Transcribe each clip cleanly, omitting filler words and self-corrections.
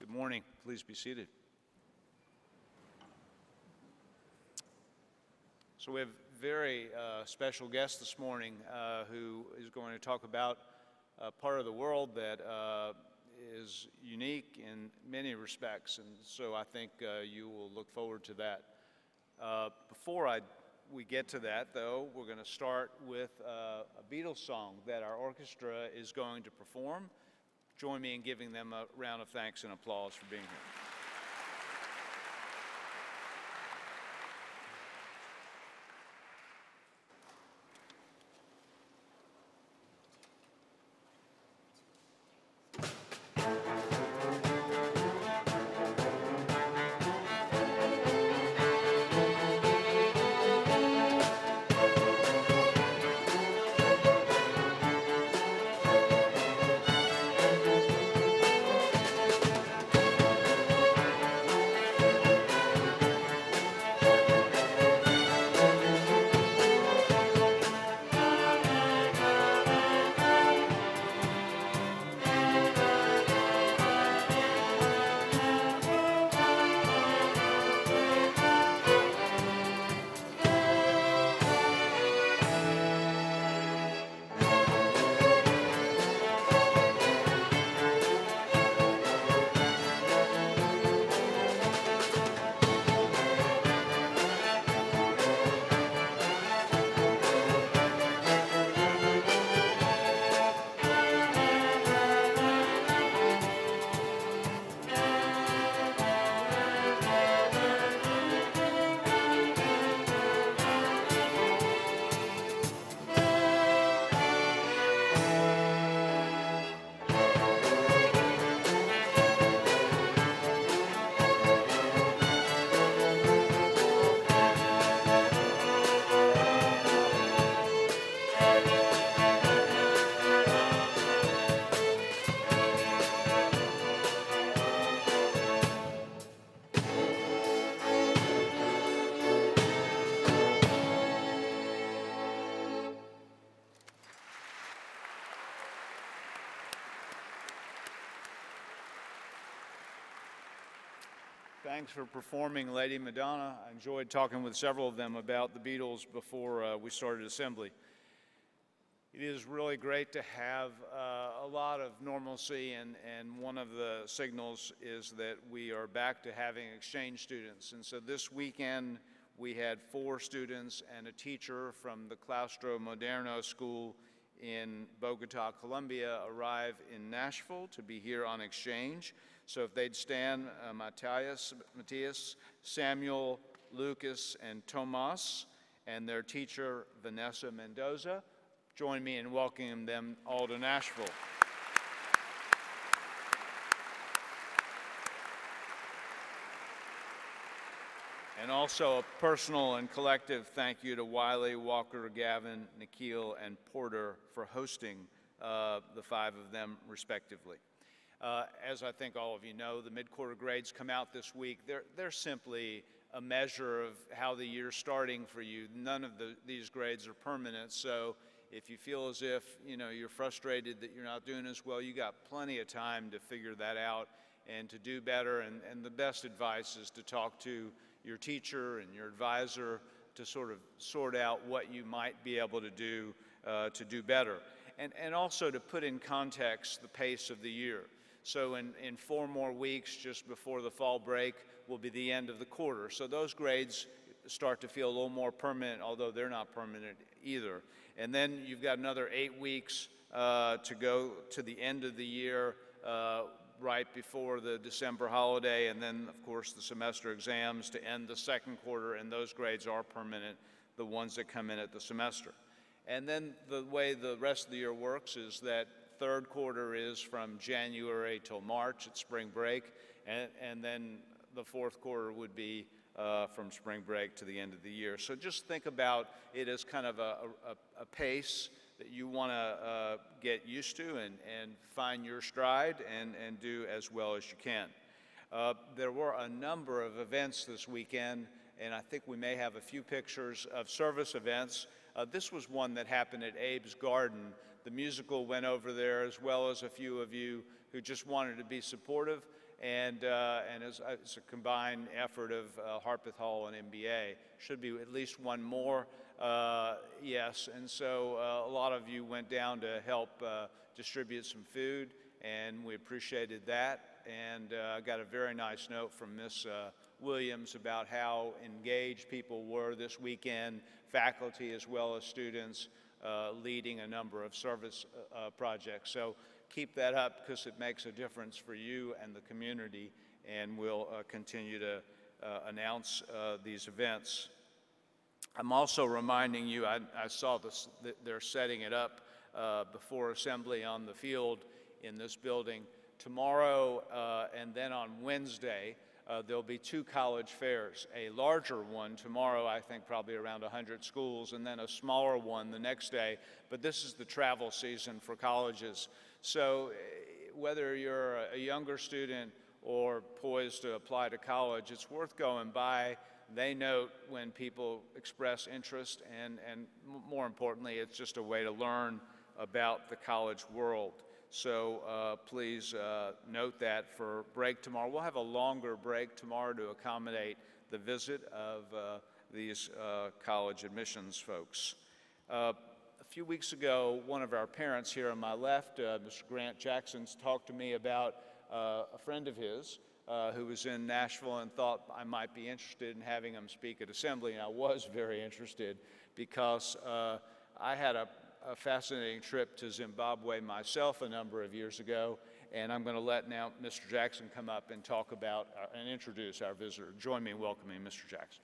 Good morning. Please be seated. So we have a very special guest this morning who is going to talk about a part of the world that is unique in many respects, and so I think you will look forward to that. Before we get to that, though, we're going to start with a Beatles song that our orchestra is going to perform. Join me in giving them a round of thanks and applause for being here. Thanks for performing, Lady Madonna. I enjoyed talking with several of them about the Beatles before we started assembly. It is really great to have a lot of normalcy, and one of the signals is that we are back to having exchange students. And so this weekend, we had 4 students and a teacher from the Claustro Moderno School in Bogota, Colombia, arrive in Nashville to be here on exchange. So if they'd stand, Matthias, Samuel, Lucas, and Tomas, and their teacher, Vanessa Mendoza, join me in welcoming them all to Nashville. And also a personal and collective thank you to Wiley, Walker, Gavin, Nikhil, and Porter for hosting the 5 of them respectively. As I think all of you know, the mid-quarter grades come out this week. They're simply a measure of how the year's starting for you. None of these grades are permanent, so if you feel as if you're frustrated that you're not doing as well, you got plenty of time to figure that out and to do better. And the best advice is to talk to your teacher and your advisor to sort of sort out what you might be able to do better. And also to put in context the pace of the year. So in 4 more weeks, just before the fall break, will be the end of the quarter. So those grades start to feel a little more permanent, although they're not permanent either. And then you've got another 8 weeks to go to the end of the year, right before the December holiday, and then, of course, the semester exams to end the second quarter, and those grades are permanent, the ones that come in at the semester. And then the way the rest of the year works is that third quarter is from January till March at spring break, and then the fourth quarter would be from spring break to the end of the year. So just think about it as kind of a pace that you want to get used to and find your stride and do as well as you can. There were a number of events this weekend, and I think we may have a few pictures of service events. This was one that happened at Abe's Garden. The musical went over there, as well as a few of you who just wanted to be supportive. and it's a combined effort of Harpeth Hall and MBA. Should be at least one more, yes. And so a lot of you went down to help distribute some food, and we appreciated that. And I got a very nice note from Miss Williams about how engaged people were this weekend, faculty as well as students, leading a number of service projects. So keep that up, because it makes a difference for you and the community, and we'll continue to announce these events. I'm also reminding you, I saw this, they're setting it up before assembly on the field in this building. Tomorrow and then on Wednesday, there'll be 2 college fairs, a larger one tomorrow, I think probably around 100 schools, and then a smaller one the next day. But this is the travel season for colleges. So whether you're a younger student or poised to apply to college, it's worth going by. They note when people express interest, and more importantly, it's just a way to learn about the college world. So please note that for break tomorrow. We'll have a longer break tomorrow to accommodate the visit of these college admissions folks. A few weeks ago, one of our parents here on my left, Mr. Grant Jackson, talked to me about a friend of his who was in Nashville and thought I might be interested in having him speak at Assembly, and I was very interested because I had a fascinating trip to Zimbabwe myself a number of years ago, and I'm going to let now Mr. Jackson come up and talk about and introduce our visitor. Join me in welcoming Mr. Jackson.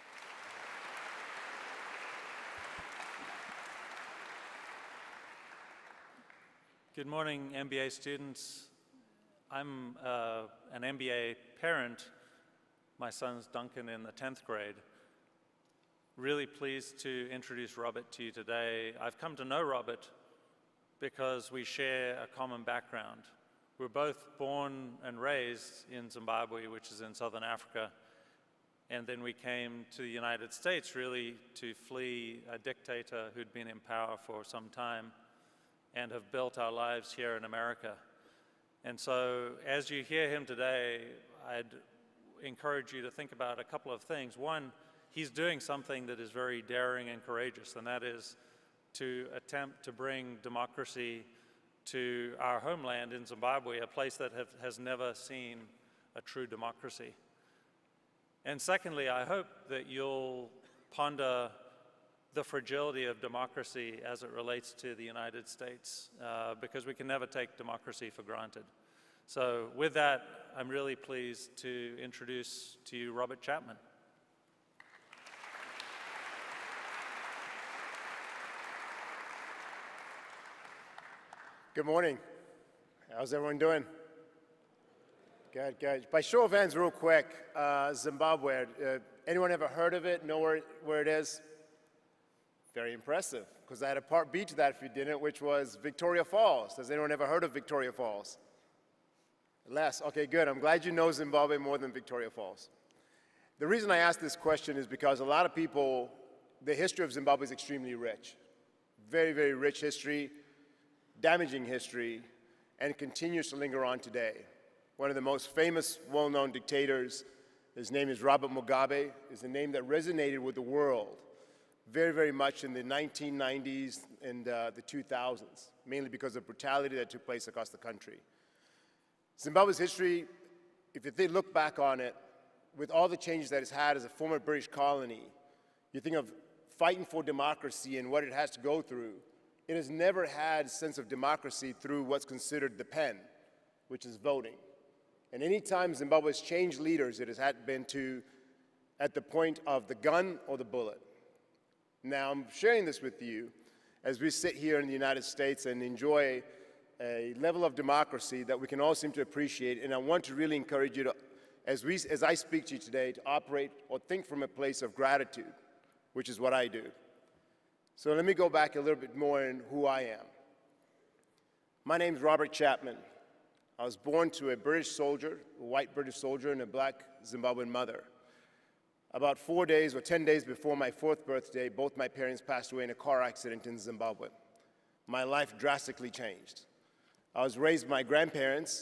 Good morning, MBA students. I'm an MBA parent. My son's Duncan in the 10th grade. Really pleased to introduce Robert to you today. I've come to know Robert because we share a common background. We're both born and raised in Zimbabwe, which is in southern Africa, and then we came to the United States really to flee a dictator who'd been in power for some time and have built our lives here in America. And so as you hear him today, I'd encourage you to think about a couple of things. One, he's doing something that is very daring and courageous, and that is to attempt to bring democracy to our homeland in Zimbabwe, a place that has never seen a true democracy. And secondly, I hope that you'll ponder the fragility of democracy as it relates to the United States, because we can never take democracy for granted. So with that, I'm really pleased to introduce to you Robert Chapman. Good morning. How's everyone doing? Good, good. By show of hands, real quick, Zimbabwe, anyone ever heard of it, know where it is? Very impressive, because I had a part B to that if you didn't, which was Victoria Falls. Has anyone ever heard of Victoria Falls? Less. Okay, good. I'm glad you know Zimbabwe more than Victoria Falls. The reason I ask this question is because a lot of people, the history of Zimbabwe is extremely rich. Very, very rich history, damaging history, and continues to linger on today. One of the most famous, well-known dictators, his name is Robert Mugabe, is a name that resonated with the world very, very much in the 1990s and the 2000s, mainly because of brutality that took place across the country. Zimbabwe's history, if you look back on it, with all the changes that it's had as a former British colony, you think of fighting for democracy and what it has to go through. It has never had a sense of democracy through what's considered the pen, which is voting. And any time Zimbabwe has changed leaders, it has been at the point of the gun or the bullet. Now, I'm sharing this with you as we sit here in the United States and enjoy a level of democracy that we can all seem to appreciate. And I want to really encourage you to, as I speak to you today, to operate or think from a place of gratitude, which is what I do. So let me go back a little bit more in who I am. My name is Robert Chapman. I was born to a British soldier, a white British soldier, and a black Zimbabwean mother. About 4 days or 10 days before my 4th birthday, both my parents passed away in a car accident in Zimbabwe. My life drastically changed. I was raised by my grandparents,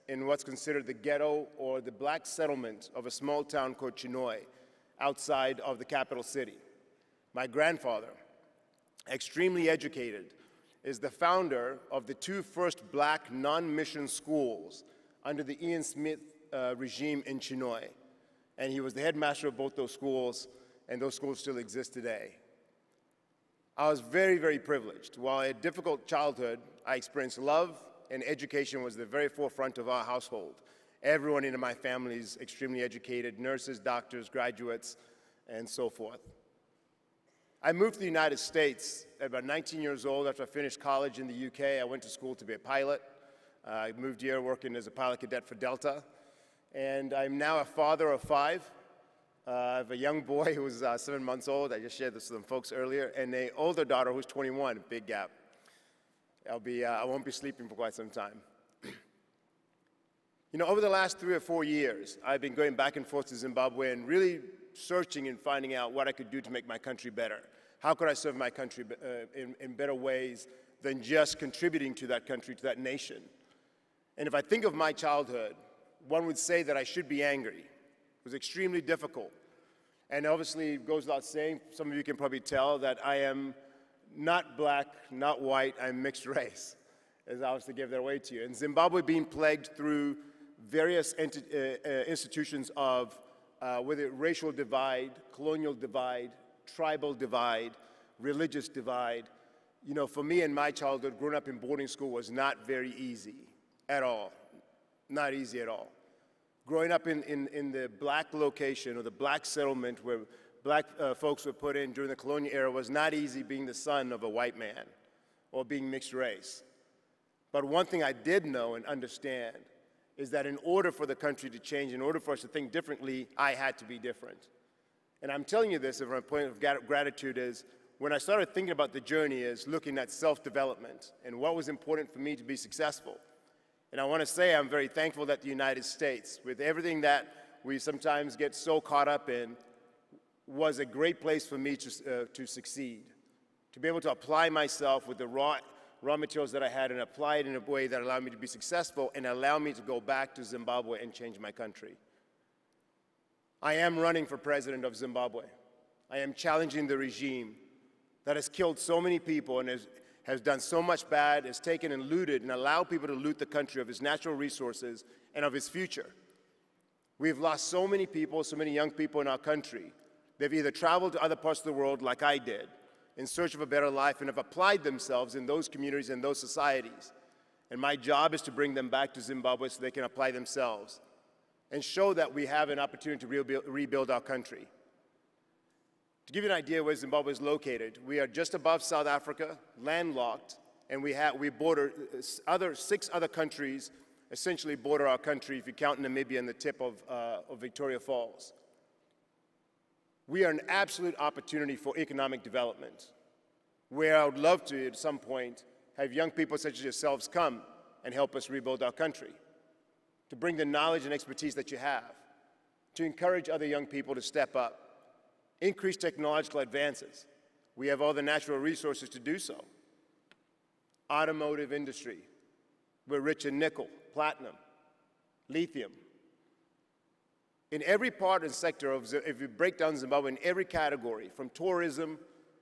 in what's considered the ghetto or the black settlement of a small town called Chinoy, outside of the capital city. My grandfather, extremely educated, is the founder of the two first black non-mission schools under the Ian Smith regime in Chinoy. And he was the headmaster of both those schools, and those schools still exist today. I was very, very privileged. While I had a difficult childhood, I experienced love, and education was the very forefront of our household. Everyone in my family is extremely educated, nurses, doctors, graduates, and so forth. I moved to the United States at about 19 years old after I finished college in the UK. I went to school to be a pilot. I moved here working as a pilot cadet for Delta. And I'm now a father of 5. I have a young boy who's 7 months old. I just shared this with some folks earlier. And an older daughter who's 21, big gap. I won't be sleeping for quite some time. You know, over the last 3 or 4 years, I've been going back and forth to Zimbabwe and really searching and finding out what I could do to make my country better. How could I serve my country in better ways than just contributing to that country, to that nation? And if I think of my childhood, one would say that I should be angry. It was extremely difficult. And obviously, it goes without saying, some of you can probably tell that I am not black, not white, I'm mixed race, as I was to give that away to you. And Zimbabwe being plagued through various institutions of whether racial divide, colonial divide, tribal divide, religious divide. You know, for me in my childhood, growing up in boarding school was not very easy at all. Not easy at all. Growing up in the black location or the black settlement where black folks were put in during the colonial era was not easy being the son of a white man or being mixed race. But one thing I did know and understand is that in order for the country to change, in order for us to think differently, I had to be different. And I'm telling you this, my point of gratitude is, when I started thinking about the journey is looking at self-development and what was important for me to be successful. And I want to say I'm very thankful that the United States, with everything that we sometimes get so caught up in, was a great place for me to succeed, to be able to apply myself with the raw materials that I had and apply it in a way that allowed me to be successful and allow me to go back to Zimbabwe and change my country. I am running for president of Zimbabwe. I am challenging the regime that has killed so many people and has done so much bad, has taken and looted and allowed people to loot the country of its natural resources and of its future. We've lost so many people, so many young people in our country. They've either traveled to other parts of the world like I did, in search of a better life, and have applied themselves in those communities and those societies. And my job is to bring them back to Zimbabwe so they can apply themselves and show that we have an opportunity to rebuild our country. To give you an idea where Zimbabwe is located, we are just above South Africa, landlocked, and we border 6 other countries, essentially border our country if you count Namibia and the tip of Victoria Falls. We are an absolute opportunity for economic development, where I would love to, at some point, have young people such as yourselves come and help us rebuild our country, to bring the knowledge and expertise that you have, to encourage other young people to step up, increase technological advances. We have all the natural resources to do so. Automotive industry, we're rich in nickel, platinum, lithium. In every part and sector of, if you break down Zimbabwe in every category, from tourism,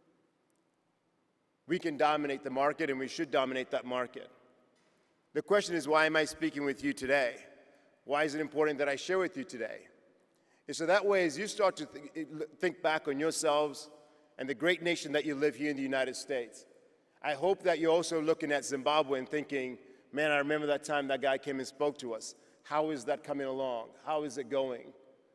we can dominate the market and we should dominate that market. The question is, why am I speaking with you today? Why is it important that I share with you today? It's so that way, as you start to think back on yourselves and the great nation that you live here in the United States, I hope that you're also looking at Zimbabwe and thinking, man, I remember that time that guy came and spoke to us. How is that coming along? How is it going?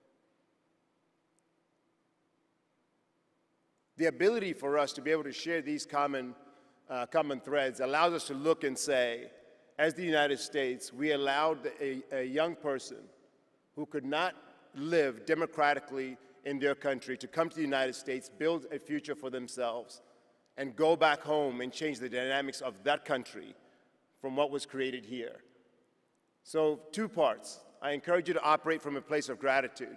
The ability for us to be able to share these common threads allows us to look and say, as the United States, we allowed a young person who could not live democratically in their country to come to the United States, build a future for themselves, and go back home and change the dynamics of that country from what was created here. So 2 parts. I encourage you to operate from a place of gratitude,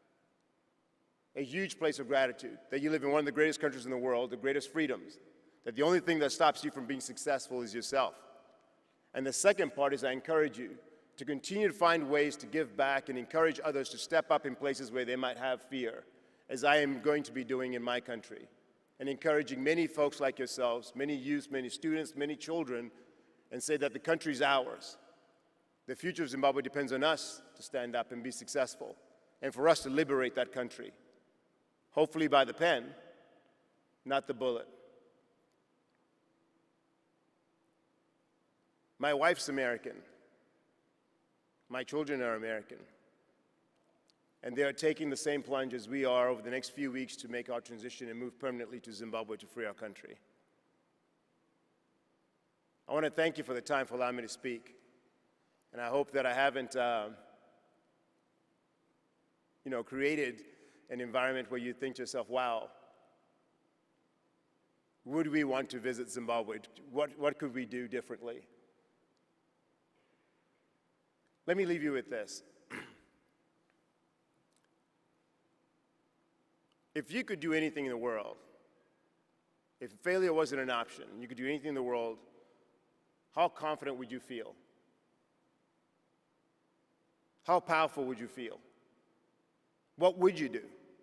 a huge place of gratitude, that you live in one of the greatest countries in the world, the greatest freedoms, that the only thing that stops you from being successful is yourself. And the second part is I encourage you to continue to find ways to give back and encourage others to step up in places where they might have fear, as I am going to be doing in my country, and encouraging many folks like yourselves, many youth, many students, many children, and say that the country's ours. The future of Zimbabwe depends on us to stand up and be successful, and for us to liberate that country, hopefully by the pen, not the bullet. My wife's American. My children are American. And they are taking the same plunge as we are over the next few weeks to make our transition and move permanently to Zimbabwe to free our country. I want to thank you for the time for allowing me to speak. And I hope that I haven't created an environment where you think to yourself, wow, would we want to visit Zimbabwe? What could we do differently? Let me leave you with this. If you could do anything in the world, if failure wasn't an option, and you could do anything in the world, how confident would you feel? How powerful would you feel? What would you do?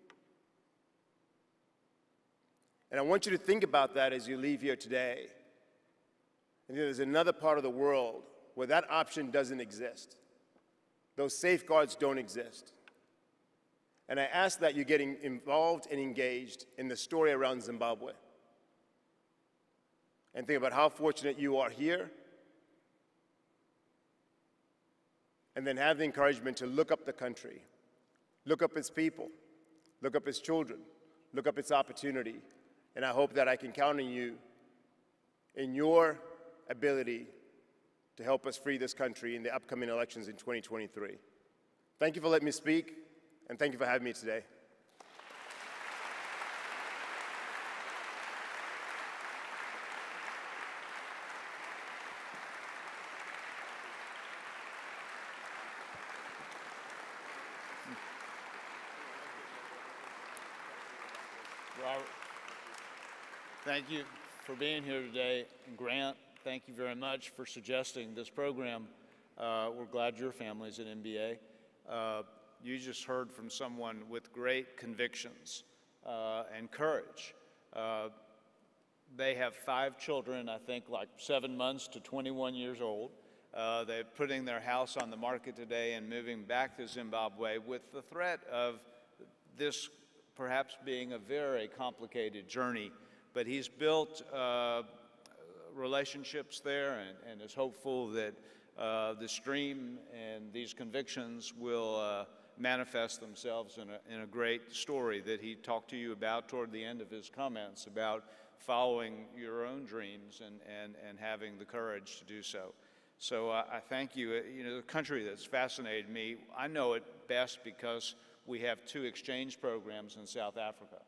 And I want you to think about that as you leave here today. And there's another part of the world where that option doesn't exist. Those safeguards don't exist. And I ask that you're getting involved and engaged in the story around Zimbabwe. And think about how fortunate you are here. And then have the encouragement to look up the country, look up its people, look up its children, look up its opportunity. And I hope that I can count on you in your ability to help us free this country in the upcoming elections in 2023. Thank you for letting me speak, and thank you for having me today. Robert, thank you for being here today. And Grant, thank you very much for suggesting this program. We're glad your family's at MBA. You just heard from someone with great convictions and courage. They have 5 children, I think like 7 months to 21 years old. They're putting their house on the market today and moving back to Zimbabwe with the threat of this perhaps being a very complicated journey. But he's built relationships there and is hopeful that this dream and these convictions will manifest themselves in a great story that he talked to you about toward the end of his comments about following your own dreams and having the courage to do so. So I thank you. You know, the country that's fascinated me, I know it best because we have 2 exchange programs in South Africa,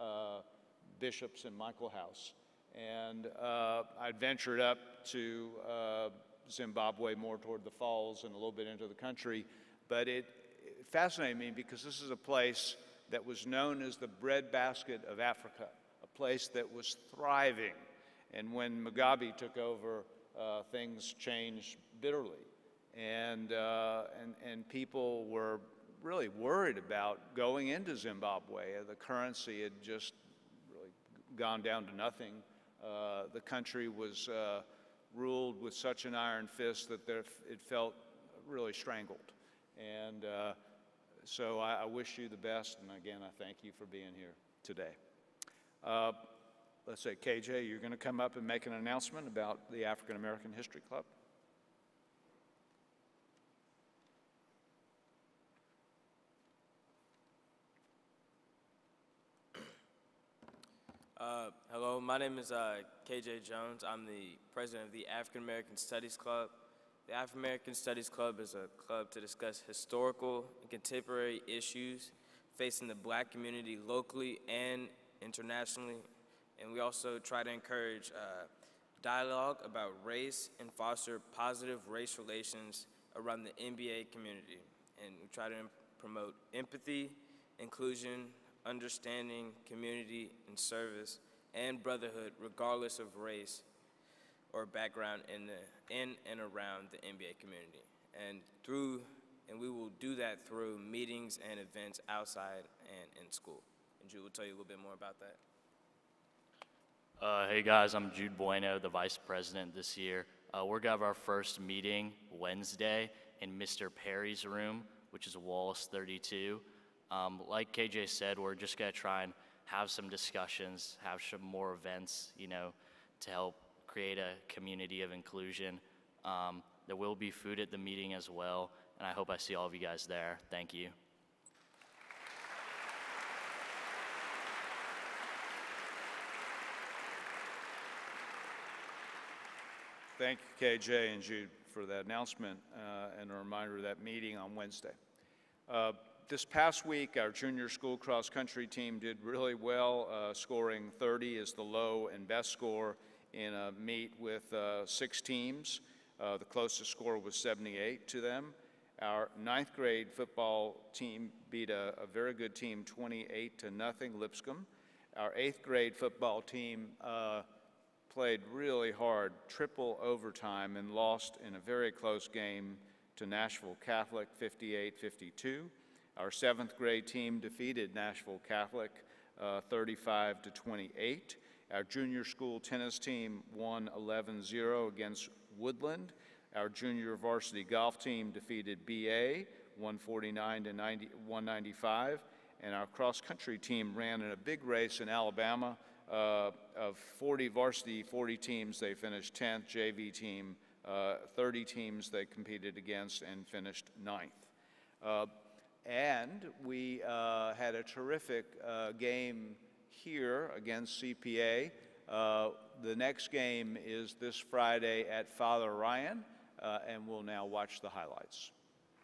Bishops and Michael House. And I ventured up to Zimbabwe, more toward the falls and a little bit into the country. But it fascinated me because this is a place that was known as the breadbasket of Africa, a place that was thriving. And when Mugabe took over, things changed bitterly. And people were really worried about going into Zimbabwe. The currency had just really gone down to nothing. The country was ruled with such an iron fist that it felt really strangled. And so I wish you the best, and again, I thank you for being here today. Let's say, KJ, you're going to come up and make an announcement about the African American History Club. Hello, my name is KJ Jones. I'm the president of the African American Studies Club. The African American Studies Club is a club to discuss historical and contemporary issues facing the Black community locally and internationally. And we also try to encourage dialogue about race and foster positive race relations around the MBA community. And we try to promote empathy, inclusion, understanding, community, and service, and brotherhood, regardless of race or background in and around the MBA community. and we will do that through meetings and events outside and in school. And Jude will tell you a little bit more about that. Hey guys, I'm Jude Bueno, the vice president this year. We're gonna have our first meeting Wednesday in Mr. Perry's room, which is Wallace 32. Like KJ said, we're just gonna try and have some discussions, have some more events, you know, to help create a community of inclusion. There will be food at the meeting as well, and I hope I see all of you guys there. Thank you. Thank you, KJ and Jude, for that announcement and a reminder of that meeting on Wednesday. This past week, our junior school cross-country team did really well, scoring 30 as the low and best score in a meet with 6 teams. The closest score was 78 to them. Our 9th grade football team beat a very good team 28-0, Lipscomb. Our 8th grade football team played really hard, triple overtime, and lost in a very close game to Nashville Catholic 58-52. Our 7th grade team defeated Nashville Catholic 35-28. Our junior school tennis team won 11-0 against Woodland. Our junior varsity golf team defeated BA 149-195. And our cross-country team ran in a big race in Alabama. Of 40 varsity, 40 teams, they finished 10th. JV team, 30 teams they competed against and finished 9th. And we had a terrific game here against CPA. The next game is this Friday at Father Ryan, and we'll now watch the highlights.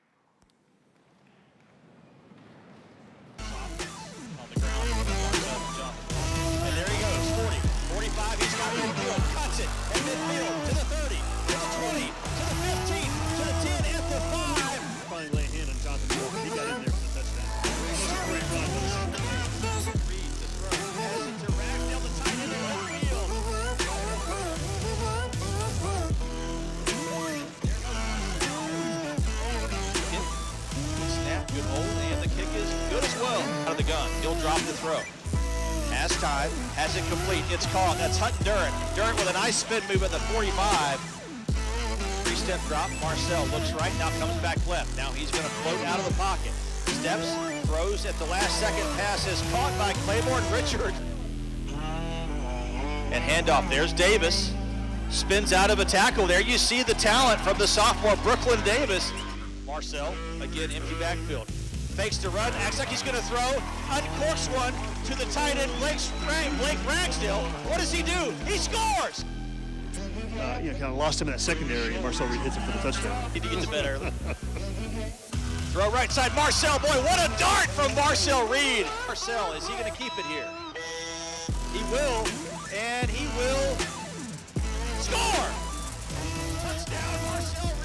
And there he goes, 40, 45, he's got it in field, cuts it, and midfield, to the 30, to the 20, to the 15, to the 10, at the 5. Finally lay a hand on Jonathan Moore, he got in there for the touchdown. Great run. Reed to throw, has it to Ragnell, the tight end in right field. Snap, good hold, and the kick is good as well. Out of the gun, he'll drop the throw. Has time, has it complete, it's caught. That's Hutton Durrett. Durrett with a nice spin move at the 45. 3-step drop, Marcel looks right, now comes back left. Now he's gonna float out of the pocket. Steps, throws at the last second, pass is caught by Claiborne Richard. And handoff, there's Davis. Spins out of a tackle there. You see the talent from the sophomore Brooklyn Davis. Marcel, again, empty backfield. Fakes to run, acts like he's going to throw, uncorks one to the tight end, Blake Ragsdale. What does he do? He scores! Kind of lost him in that secondary, and Marcel Reed hits him for the touchdown. Need to get to bed early. Throw right side, Marcel, boy, what a dart from Marcel Reed! Marcel, is he going to keep it here? He will, and he will score! Touchdown, Marcel